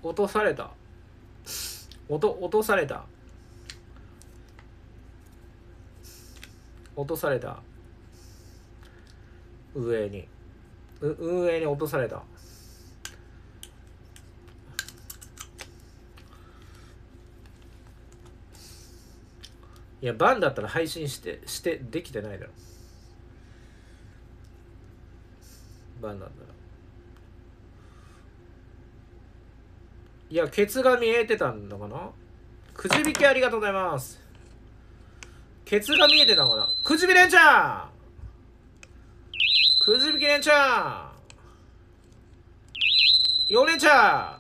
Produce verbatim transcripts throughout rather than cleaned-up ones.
落とされた。落と、落とされた。落とされた。上に。う、運営に落とされた。いや、バンだったら配信して、して、できてないだろ。バンなんだら。いや、ケツが見えてたんだかな。くじ引きありがとうございます。ケツが見えてたのかな。くじ引きレンチャーくじ引きレンチャーよんレンチャー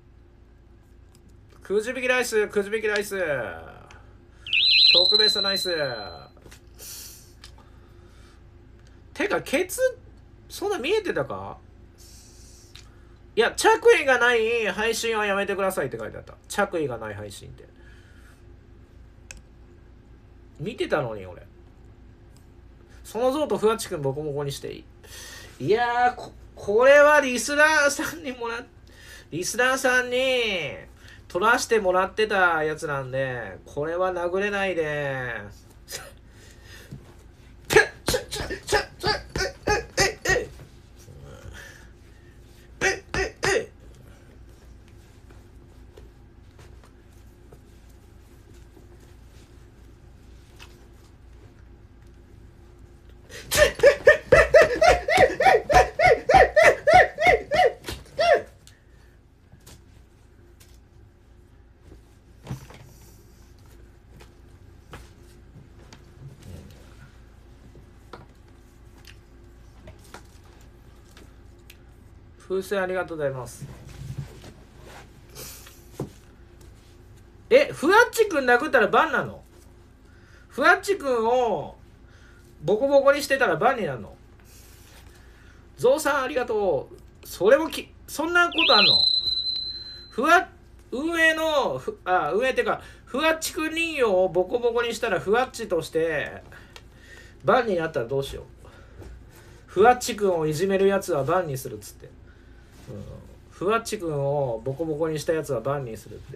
くじ引きライス、くじ引きライス特別ナイス。てか、ケツ、そんな見えてたか。いや、着衣がない配信はやめてくださいって書いてあった。着衣がない配信って。見てたのに、俺。そのゾウとふわっちくんボコボコにしていい。いやー、こ、これはリスナーさんにもらっ、リスナーさんに取らしてもらってたやつなんで、これは殴れないで。風船ありがとうございます。え、ふわっちくん殴ったらバンなの？ふわっちくんをボコボコにしてたらバンになるの？ゾウさんありがとう。それもき、そんなことあんの？ふわ、運営の、ふあ、運営ってか、ふわっちくん人形をボコボコにしたらふわっちとしてバンになったらどうしよう。ふわっちくんをいじめるやつはバンにするっつって。うん、ふわっちくんをボコボコにしたやつはバンにするって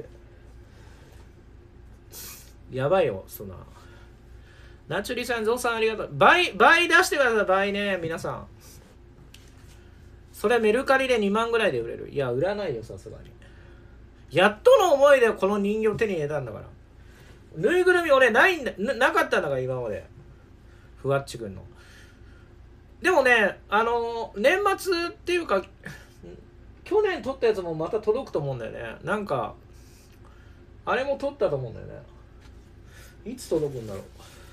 やばいよ。そんなナチュリさん、ゾウさんありがとう。倍倍出してください。倍ね、皆さん。それメルカリでにまんぐらいで売れる。いや、売らないよ、さすがに。やっとの思いでこの人形手に入れたんだから。ぬいぐるみ俺ないんだ な, なかったんだから今まで。ふわっちくんの。でもね、あの年末っていうか去年撮ったやつもまた届くと思うんだよね。なんかあれも撮ったと思うんだよね。いつ届くんだろう。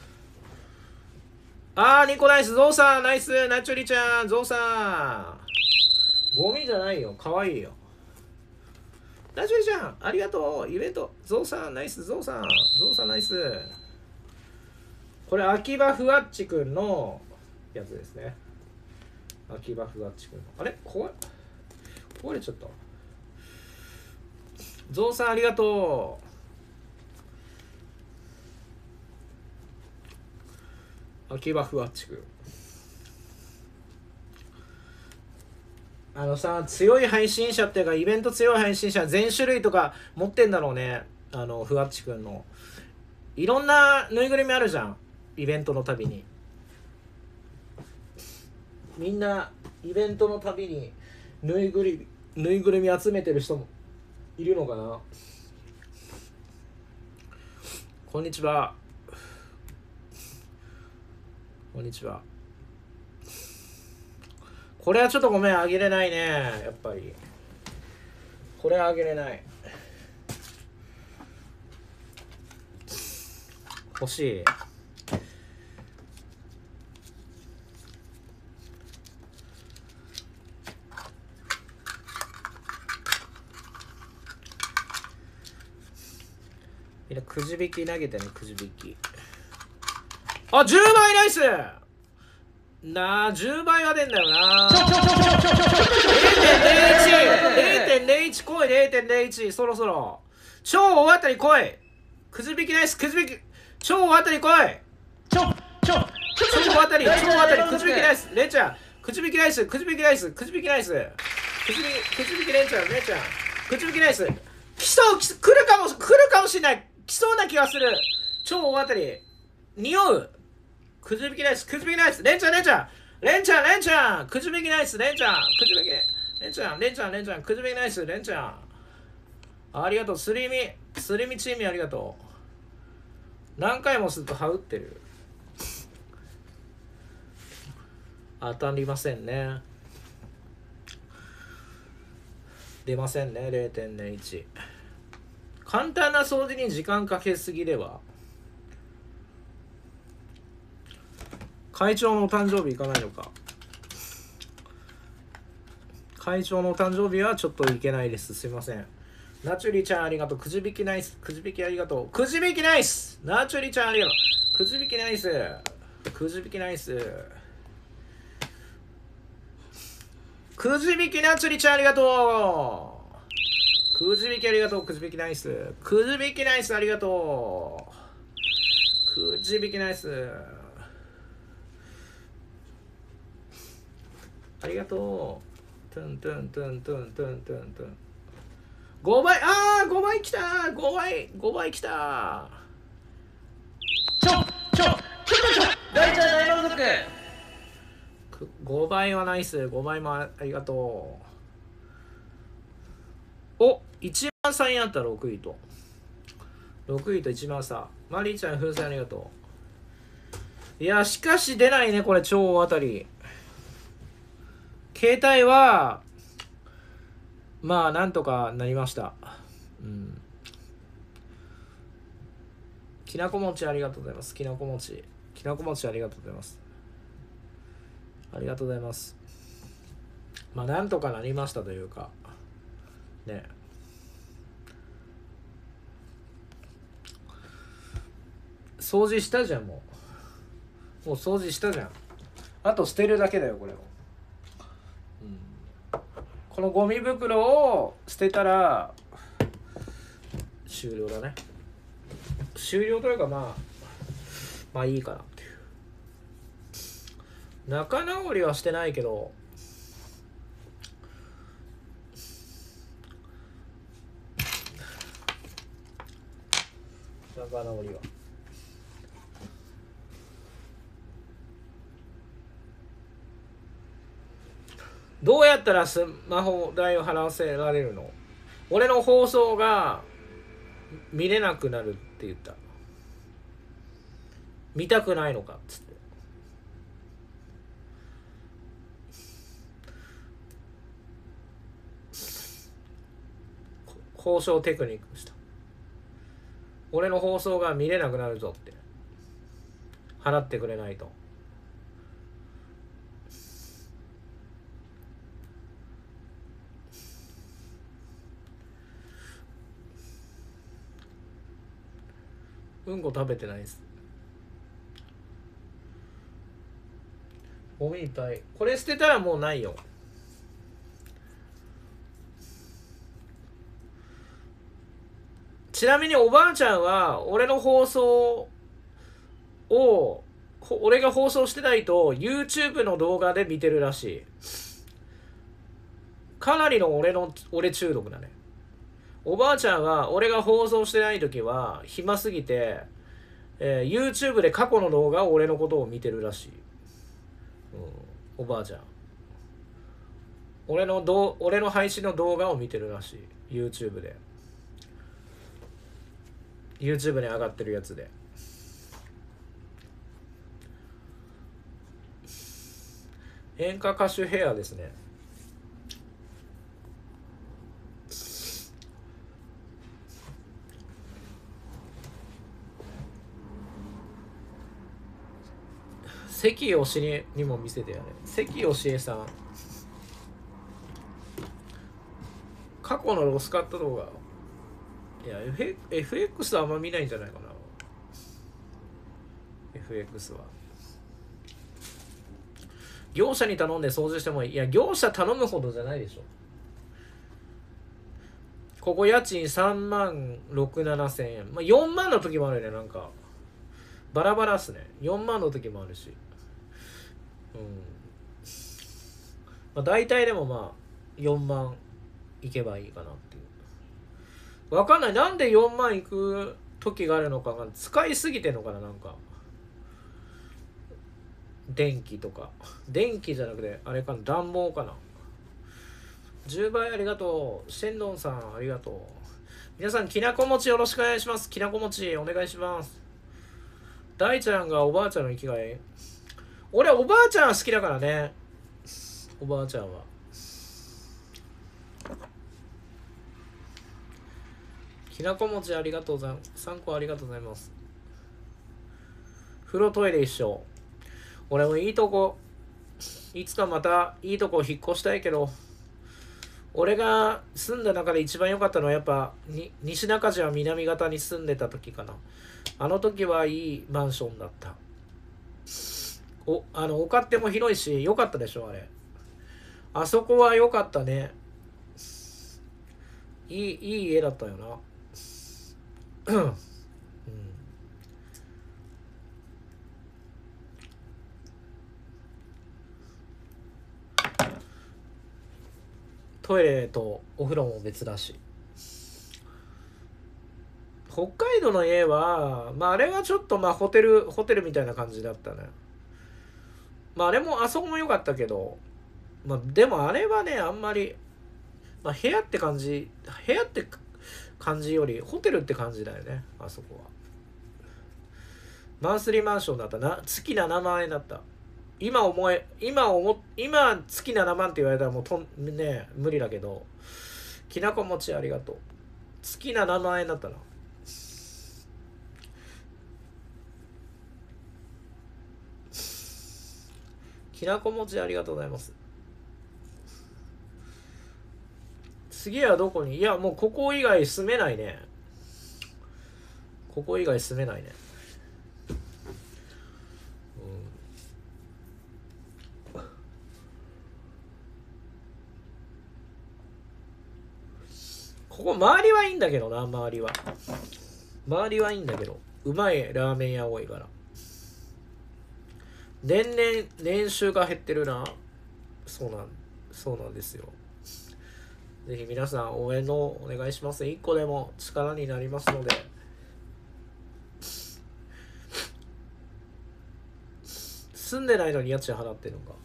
あー、ニコナイス、ゾウさんナイス。ナチュリちゃん、ゾウさんゴミじゃないよ、かわいいよ。ナチュリちゃんありがとう。イベント、ゾウさんナイス。ゾウさんゾウさんナイス。これ秋葉ふわっちくんのやつですね。秋葉ふわっちくんのあれ壊れ壊れちゃった。ゾウさんありがとう。秋葉ふわっちくん、あのさ、強い配信者っていうかイベント強い配信者全種類とか持ってんだろうね。あのふわっちくんのいろんなぬいぐるみあるじゃん、イベントのたびに。みんなイベントのたびにぬいぐるみぬいぐるみ集めてる人もいるのかな。こんにちは。こんにちは。これはちょっとごめん、あげれないね。やっぱりこれはあげれない。欲しい。みんなくじ引き投げてね、くじ引き。あ、じゅうばいナイスなあ、じゅうばいは出んだよな。れいてんぜろいち れいてんぜろいち 来い。 れいてんぜろいち そろそろ超大当たり来い。くじ引きナイス。くじ引き超大当たり来い。 ちょちょ超大当たり超大当たりくじ引きナイス。レンちゃんくじ引きナイス。くじ引きナイス。くじ引きナイス。くじ引きくじ引きレンちゃんレンちゃんくじ引きナイス。来そう、来来るかも、来るかもしれない。来そうな気がする。超大当たり。匂う。くじ引きナイス、くじ引きナイス。レンちゃん、レンちゃん。レンちゃん、レンちゃん。くじ引きナイス、レンちゃん。くじ引き。レンちゃん、レンちゃん、レンちゃん。くじ引きナイス、レンちゃん。ありがとう。すりみ、すりみチームありがとう。何回もすると羽打ってる。当たりませんね。出ませんね。 れいてんいち。 簡単な掃除に時間かけすぎでは。会長のお誕生日行かないのか。会長のお誕生日はちょっと行けないです。すいません。ナチュリちゃんありがとう。くじ引きナイス。くじ引きありがとう。くじ引きナイス。ナチュリちゃんありがとう。くじ引きナイス。くじ引きナイス。くじ引きナチュリちゃんありがとう。くじ引きありがとう。くじ引きナイス。くじ引きナイスありがとう。くじ引きナイス。ありがとう。トゥントゥントゥントゥントゥントゥントゥン。ごばい、ああ、ごばいきた。ごばい、ごばいきた。ちょ、ちょ、ちょっとちょ、大ちゃん大満足。ごばいはナイス。ごばいもありがとう。お、いちまんさんえんあったらろくいと。ろくいといちまんさん。マリーちゃん風船ありがとう。いや、しかし出ないね、これ超大当たり。携帯はまあなんとかなりました。うん。きなこ餅ありがとうございます。きなこ餅。きなこ餅ありがとうございます。ありがとうございます。まあなんとかなりましたというか。ね。掃除したじゃん、もう。もう掃除したじゃん。あと捨てるだけだよ、これを。うん。このゴミ袋を捨てたら終了だね。終了というかまあまあいいかなっていう。仲直りはしてないけど、仲直りはどうやったらスマホ代を払わせられるの？俺の放送が見れなくなるって言った。見たくないのかっつって。交渉テクニックした。俺の放送が見れなくなるぞって。払ってくれないと。うんこ食べてないです。ゴミいっぱい。これ捨てたらもうないよ。ちなみにおばあちゃんは俺の放送を俺が放送してないと YouTube の動画で見てるらしい。かなりの俺の俺中毒だね。おばあちゃんは俺が放送してない時は暇すぎて、えー、YouTube で過去の動画を俺のことを見てるらしい。うん、おばあちゃん。俺のど俺の配信の動画を見てるらしい。YouTube で。YouTube に上がってるやつで。演歌歌手ヘアですね。関よしえにも見せてやれ。関よしえさん。過去のロスカット動画。いや、F、エフエックス はあんま見ないんじゃないかな。エフエックス は。業者に頼んで掃除してもいい。いや、業者頼むほどじゃないでしょ。ここ家賃さんまんろく、ななせんえん。まあ、よんまんの時もあるね、なんか。バラバラっすね。よんまんの時もあるし。うん。まあ、大体でもまあ、よんまんいけばいいかなっていう。 わかんない。なんでよんまんいく時があるのかが使いすぎてんのかな。なんか電気とか電気じゃなくてあれかな、暖房かな。じゅうばいありがとう。シェンドンさんありがとう。皆さんきなこ餅よろしくお願いします。きなこ餅お願いします。大ちゃんがおばあちゃんの生きがい。俺おばあちゃんは好きだからね。おばあちゃんはきなこ餅ありがとうございます。さんこありがとうございます。風呂トイレ一緒。俺もいいとこいつかまたいいとこ引っ越したいけど、俺が住んだ中で一番良かったのはやっぱに西中島南方に住んでた時かな。あの時はいいマンションだった。おあのお勝手も広いし良かったでしょ。あれあそこは良かったね。いいいい家だったよな。うん、トイレとお風呂も別だし。北海道の家はまああれはちょっとまあホテルホテルみたいな感じだったね。まああれもあそこも良かったけど、まあでもあれはねあんまり、まあ部屋って感じ部屋って感じよりホテルって感じだよね。あそこはマンスリーマンションだったな。月ななまんえんだった。今思え今思今月ななまんって言われたらもうとんね無理だけど、きなこ餅ありがとう。月ななまんえんだったな。きなこ餅ありがとうございます。次はどこに？いやもうここ以外住めないね。ここ以外住めないね。うん、ここ周りはいいんだけどな。周りは周りはいいんだけどうまいラーメン屋多いから。年々年収が減ってるな。そうなんそうなんですよ。ぜひ皆さん応援のお願いします。いっこでも力になりますので。住んでないのに家賃払ってるのか。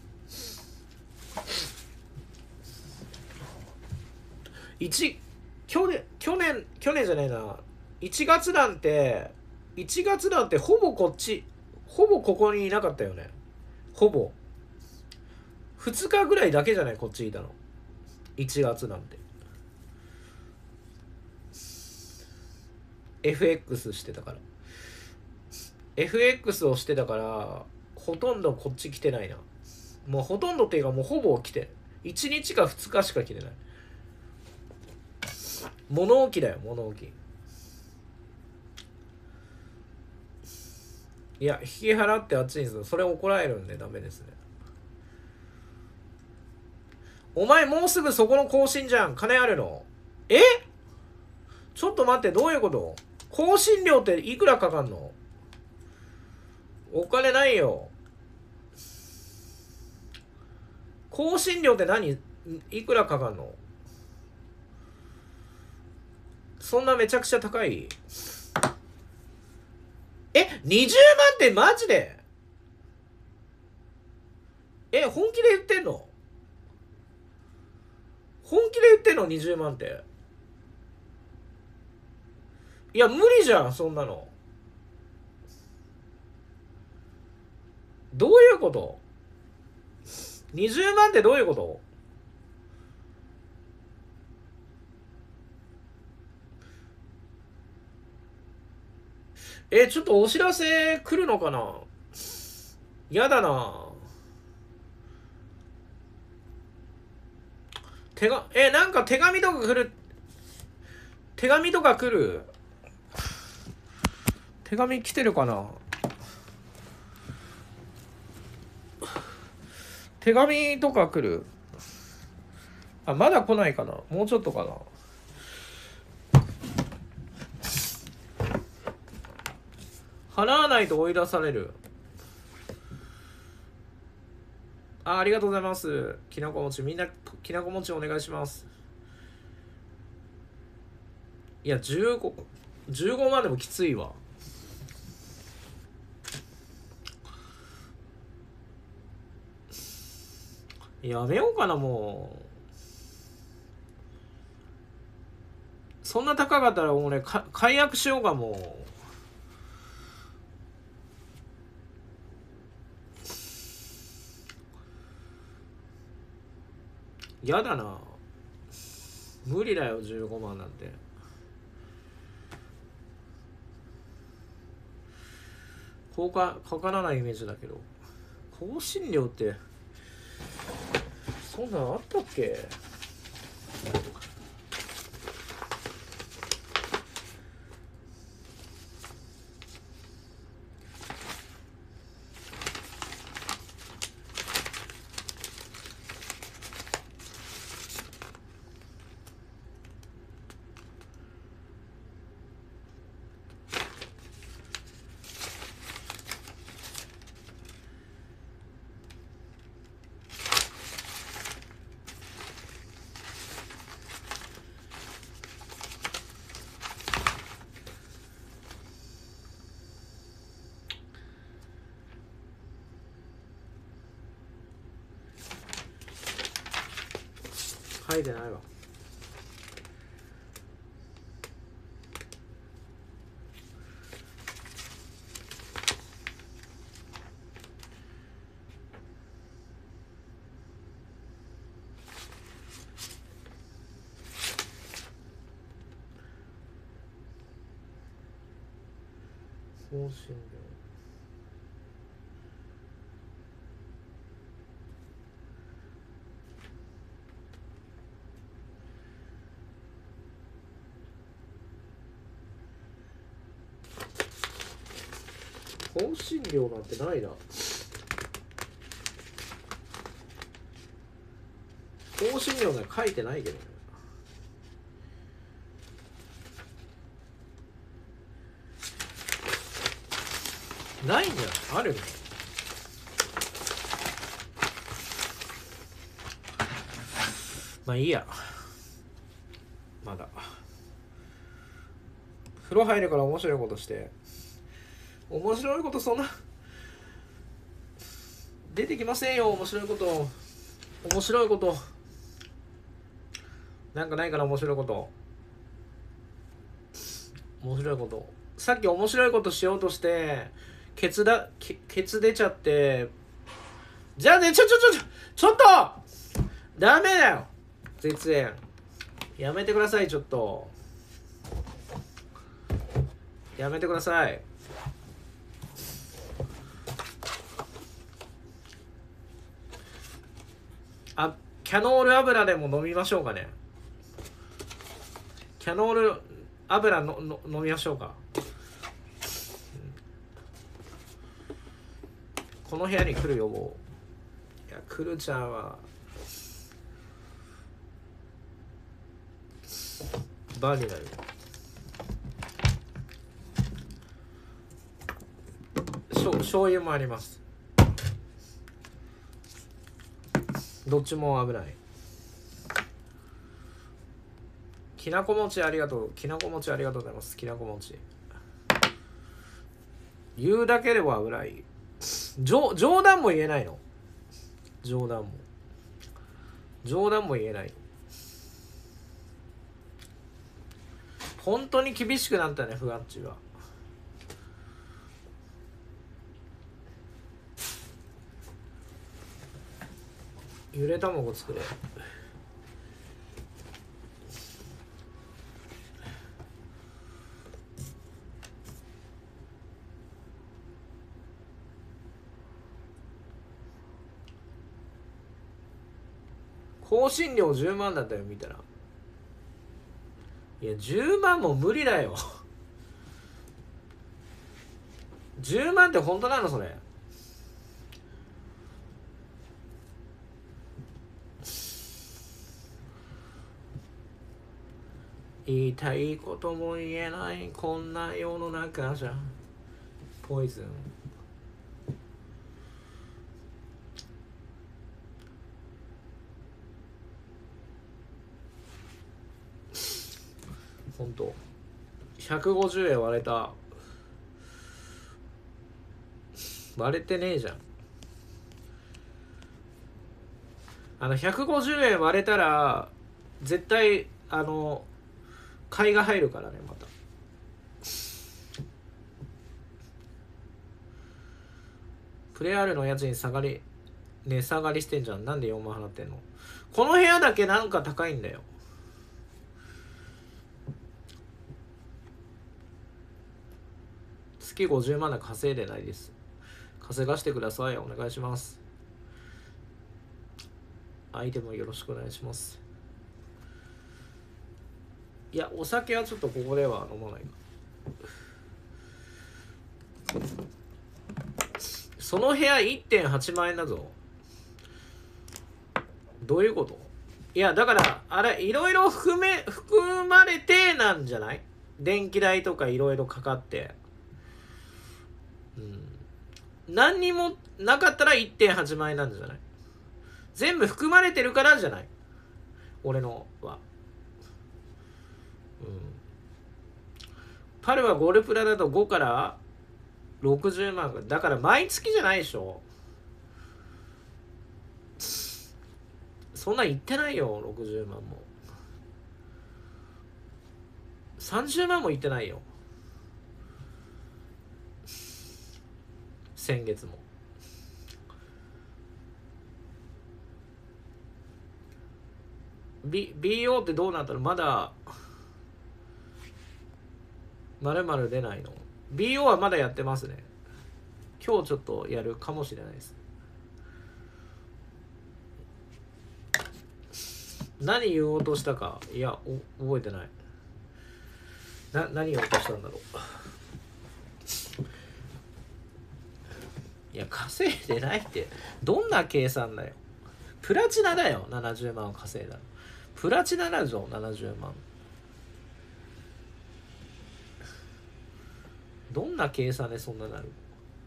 一去年去年去年じゃないないちがつなんていちがつなんてほぼこっちほぼここにいなかったよね。ほぼふつかぐらいだけじゃないこっちいたの。いちがつなんて エフエックス してたから エフエックス をしてたからほとんどこっち来てないな。もうほとんどっていうかもうほぼ来ていちにちかふつかしか来てない。物置だよ物置。いや引き払ってあっちにするそれ怒られるんでダメですね。お前もうすぐそこの更新じゃん。金あるの？え？ちょっと待って、どういうこと？更新料っていくらかかんの？お金ないよ。更新料って何？いくらかかんの？そんなめちゃくちゃ高い？え、にじゅうまんってマジで？え、本気で言ってんの？本気で言ってんの？ にじゅう 万って。いや無理じゃんそんなの。どういうこと？ にじゅう 万ってどういうこと？え、ちょっとお知らせ来るのかな？やだな。手がえなんか手紙とか来る？手紙とか来る？手紙来てるかな？手紙とか来る？あ、まだ来ないかな。もうちょっとかな。払わないと追い出される。あ、ありがとうございます。きなこ餅みんなきなこ餅お願いします。 いやじゅうご、じゅうごまんでもきついわ。やめようかな、もう。そんな高かったら俺か解約しようか、もう。やだな、無理だよじゅうごまんなんて。こうかかからないイメージだけど、更新料ってそんなんあったっけ。書いてないわ。更新料更新料なんてないな。更新料なんて書いてないけどね。ないんじゃん、あるの。まあいいや。まだ風呂入るから面白いことして。面白いことそんな出てきませんよ。面白いこと面白いことなんかないから。面白いこと面白いことさっき面白いことしようとしてケツだケケツ出ちゃって。じゃあね、ちょちょちょちょちょっとダメだよ、絶縁やめてください。ちょっとやめてください。あ、キャノール油でも飲みましょうかね。キャノール油のの飲みましょうか。この部屋に来るよ、もう。いや、来るちゃんはバーになる。しょ醤油もあります。どっちも危ない。きなこ餅ありがとう。きなこ餅ありがとうございます。きなこ餅言うだけでも危ない。冗冗談も言えないの。冗談も冗談も言えない。本当に厳しくなったね、ふわっちは。ゆで卵作れ。更新料じゅうまんだったよ、見たら。いや、じゅうまんも無理だよ。じゅうまんって本当なの、それ。言いたいことも言えないこんな世の中じゃ。ポイズン。 ほんとひゃくごじゅうえん割れた。割れてねえじゃん。あのひゃくごじゅうえん割れたら絶対あの買いが入るからね。またプレアールの家賃下がり値下がりしてんじゃん。なんでよんまん払ってんの。この部屋だけなんか高いんだよ。月ごじゅうまんで稼いでないです。稼がしてください。お願いします。アイテムよろしくお願いします。いや、お酒はちょっとここでは飲まないか。その部屋 いってんはちまん円だぞ。どういうこと？いやだからあれいろいろ含め含まれてなんじゃない？電気代とかいろいろかかって、うん、何にもなかったら いってんはちまん円なんじゃない？全部含まれてるからじゃない？俺のは、うん、パルはゴルプラだとごからろくじゅうまんだから毎月じゃないでしょ。そんなん言ってないよ。ろくじゅうまんもさんじゅうまんも言ってないよ。先月もB、ビーオー ってどうなったの？まだまるまる出ないの？ ビーオー はまだやってますね。今日ちょっとやるかもしれないです。何言おうとしたか、いや覚えてない。な何言おうとしたんだろう。いや稼いでないってどんな計算だよ。プラチナだよ。ななじゅうまん稼いだのプラチナだぞ。ななじゅうまんどんな計算でそんななる？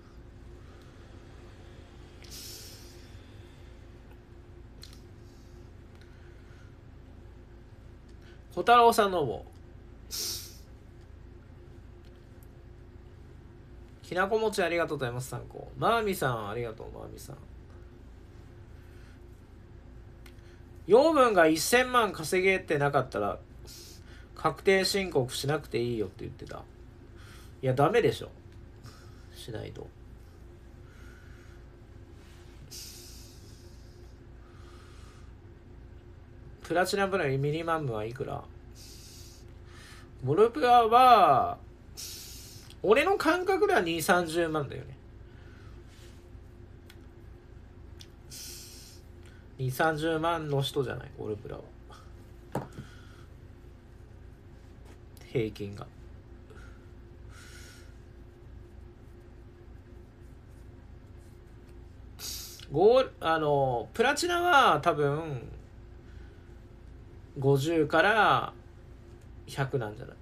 小太郎さんのもきなこ餅ありがとうございます。参考マーミさんありがとう。マーミさん養分がせんまん稼げてなかったら確定申告しなくていいよって言ってた。いやダメでしょ、しないと。プラチナプランミニマムはいくら？モルプラは俺の感覚ではにじゅう、さんじゅうまんだよね。にじゅう、さんじゅうまんの人じゃないモルプラは。平均がゴールあのプラチナは多分ごじゅうからひゃくなんじゃない？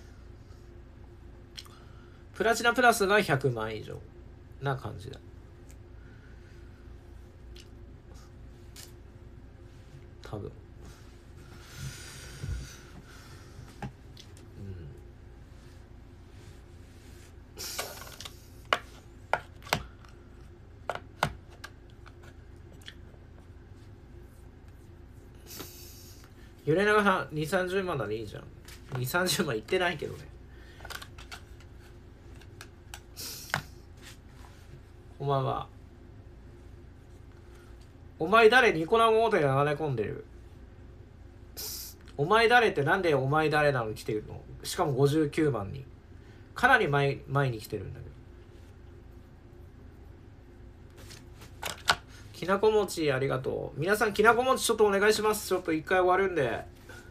プラチナプラスがひゃくまん以上な感じだ多分。ゆれながさんにじゅう、さんじゅうまんならいいじゃん。にじゅう、さんじゅうまんいってないけどね。こんばんは。お前誰？ニコラモーテで流れ込んでる。お前誰ってなんでお前誰なのに来てるの？しかもごじゅうきゅうまんに。かなり前前に来てるんだけど。きなこ餅ありがとう。皆さんきなこ餅ちょっとお願いします。ちょっと一回終わるんで。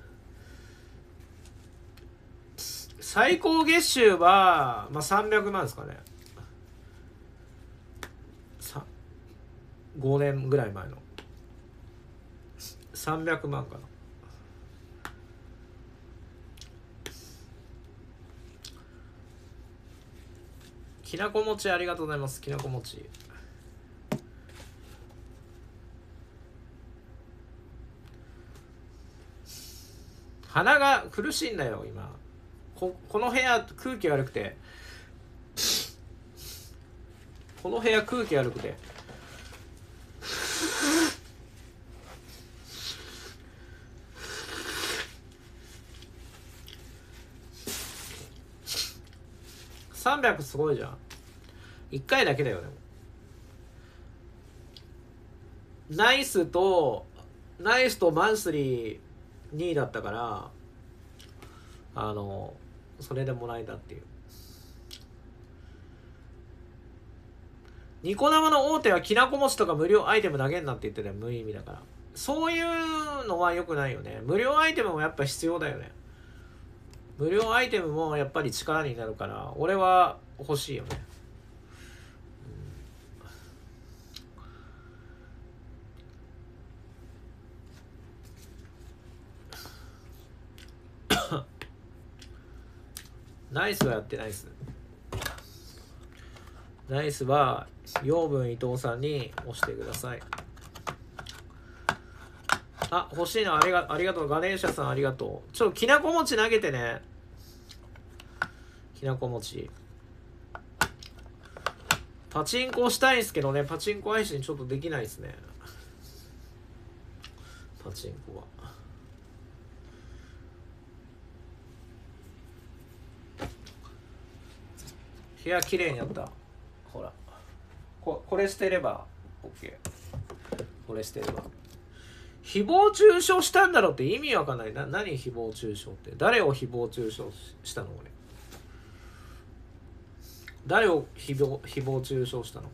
最高月収は、まあ、さんびゃくまんですかね。ごねんぐらい前のさんびゃくまんかな。きなこ餅ありがとうございます。きなこ餅鼻が苦しいんだよ今。 ここの部屋空気悪くてこの部屋空気悪くてさんびゃくすごいじゃん。いっかいだけだよね。ナイスとナイスとマンスリーにいだったからあのそれでもらえたっていう。ニコ生の大手はきなこ餅とか無料アイテム投げんなって言ってたよ。無意味だから。そういうのは良くないよね。無料アイテムもやっぱ必要だよね。無料アイテムもやっぱり力になるから俺は欲しいよね。ナイスはやってないっす。ナイスは養分伊藤さんに押してください。あ、欲しいのありがありがとう。ガネーシャさんありがとう。ちょっときなこ餅投げてね。きなこ餅。パチンコしたいんですけどね。パチンコ配信ちょっとできないですね。パチンコは。部屋きれいになった。ほらここれ捨てれば OK。 これ捨てれば。誹謗中傷したんだろうって意味わかんない。な何誹謗中傷って。誰を誹謗中傷したの俺。誰を誹謗誹謗中傷したの。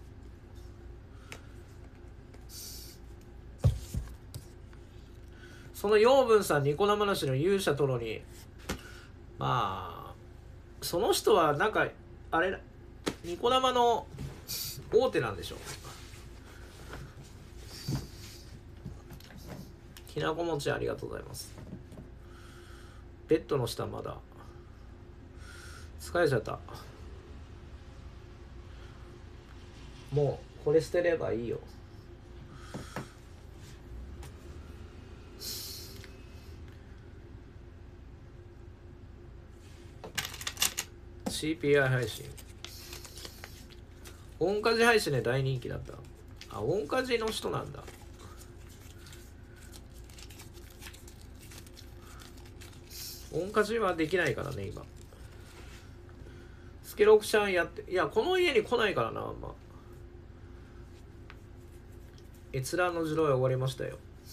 その養分さんニコ生主の勇者トロにまあその人はなんかあれニコ生の大手なんでしょ。きなこ餅ありがとうございます。ベッドの下まだ疲れちゃった。もうこれ捨てればいいよ。シーピーアイ 配信音カジ配信で大人気だった。あ、音カジの人なんだ。音カジはできないからね今。スケロクちゃんやって、いやこの家に来ないからな。あんま閲覧の時代は終わりましたよ。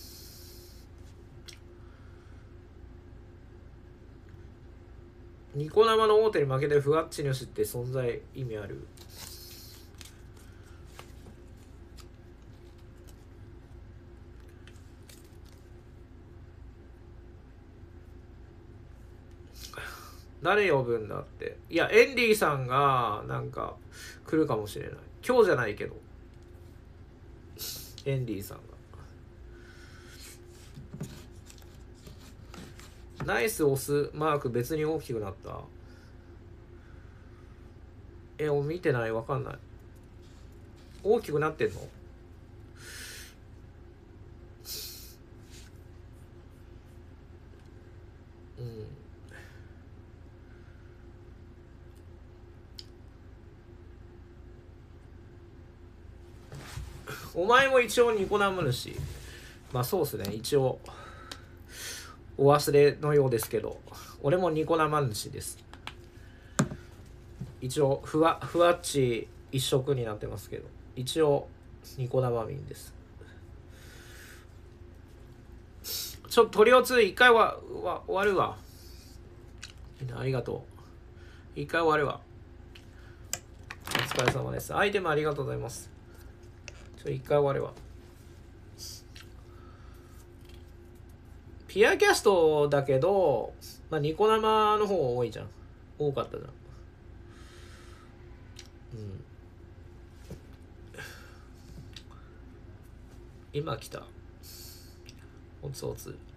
ニコ生の大手に負けてふわっちにしって存在意味ある。誰呼ぶんだって。いやエンディさんがなんか来るかもしれない。今日じゃないけどエンディさんが。ナイス押すマーク別に大きくなった。え、俺見てない。わかんない。大きくなってんの。うん。お前も一応ニコ生主。まあそうっすね。一応お忘れのようですけど俺もニコ生主です。一応ふわふわっち一色になってますけど一応ニコ生民です。ちょっとトリオツー一回はわ終わるわ。みんなありがとう。一回終わるわ。お疲れ様です。アイテムありがとうございます。ちょ一回終わるわ。ピアキャストだけど、まあ、ニコ生の方多いじゃん。多かったじゃん。うん。今来た。おつおつ。